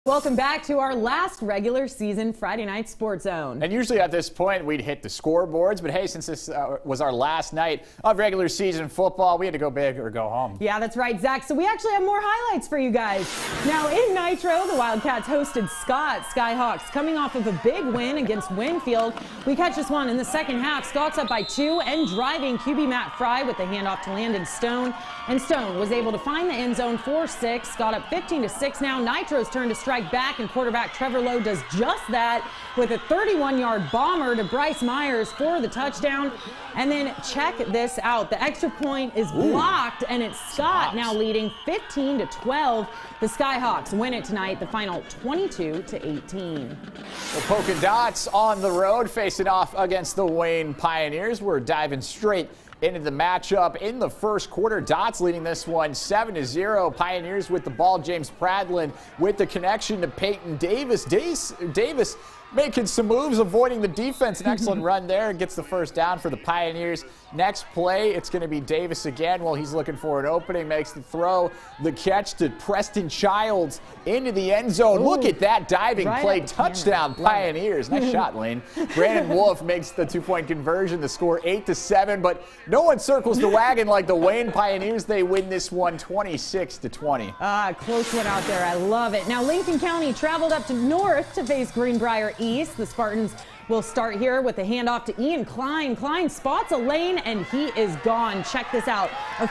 Welcome back to our last regular season Friday Night Sports Zone. And usually at this point we'd hit the scoreboards, but hey, since this was our last night of regular season football, we had to go big or go home. Yeah, that's right, Zach. So we actually have more highlights for you guys. Now in Nitro, the Wildcats hosted Scott Skyhawks coming off of a big win against Winfield. We catch this one in the second half. Scott's up by 2 and driving QB Matt Fry with the handoff to Landon Stone. And Stone was able to find the end zone for 6. Scott up 15-6 now. Nitro's turn to strike back, and quarterback Trevor Lowe does just that with a 31-yard bomber to Bryce Myers for the touchdown. And then check this out. The extra point is blocked, and it's Scott now leading 15-12. The Skyhawks win it tonight, the final 22-18. The Polka Dots on the road facing off against the Wayne Pioneers. We're diving straight into the matchup in the first quarter. Dots leading this one 7-0. Pioneers with the ball. James Pradlin with the connection to Peyton Davis. Davis making some moves, avoiding the defense. An excellent run there. Gets the first down for the Pioneers. Next play, it's going to be Davis again. Well, he's looking for an opening. Makes the throw. The catch to Preston Childs into the end zone. Ooh, look at that diving play. Touchdown, Pioneers. Nice shot, Lane. Brandon Wolf makes the 2-point conversion. The score 8-7, but no one circles the wagon like the Wayne Pioneers. They win this one 26-20. Close one out there. I love it. Now, Lincoln County traveled up to North to face Greenbrier East. The Spartans will start here with a handoff to Ian Klein. Klein spots a lane, and he is gone. Check this out. A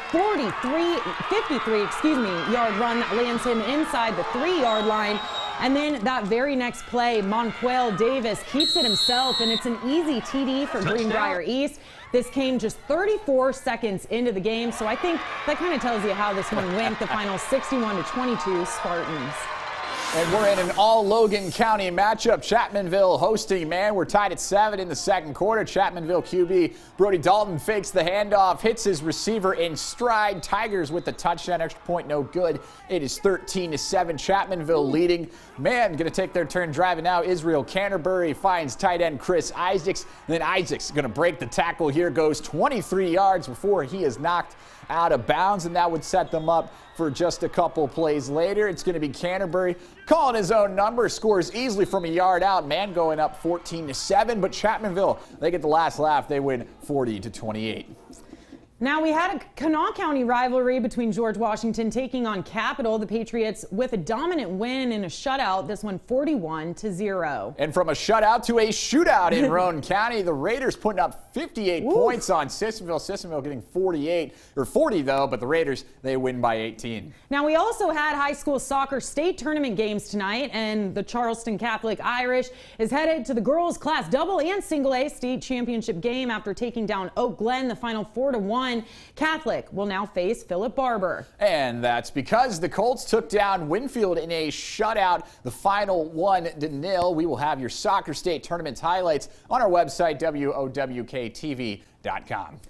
53-yard run lands him inside the 3-yard line. And then that very next play, Monquel Davis keeps it himself, and it's an easy TD for Greenbrier East. This came just 34 seconds into the game, so I think that kind of tells you how this one went. The final 61-22 Spartans. And we're in an all-Logan County matchup. Chapmanville hosting, man. We're tied at 7 in the second quarter. Chapmanville QB Brody Dalton fakes the handoff, hits his receiver in stride. Tigers with the touchdown. Extra point, no good. It is 13-7. Chapmanville leading. Man, going to take their turn driving now. Israel Canterbury finds tight end Chris Isaacs. And then Isaacs going to break the tackle here. Goes 23 yards before he is knocked out of bounds, and that would set them up for just a couple plays later. It's going to be Canterbury calling his own number, scores easily from a yard out. Man going up 14-7, but Chapmanville, they get the last laugh. They win 40-28. Now, we had a Kanawha County rivalry between George Washington taking on Capital. The Patriots with a dominant win in a shutout, this one 41-0. And from a shutout to a shootout in Roane County, the Raiders putting up 58 points on Sissonville. Sissonville getting 40 though, but the Raiders, they win by 18. Now, we also had high school soccer state tournament games tonight, and the Charleston Catholic Irish is headed to the girls class double and single A state championship game after taking down Oak Glen, the final 4-1. Catholic will now face Philip Barber. And that's because the Colts took down Winfield in a shutout, the final 1-0. We will have your soccer state tournament highlights on our website, WOWKTV.com.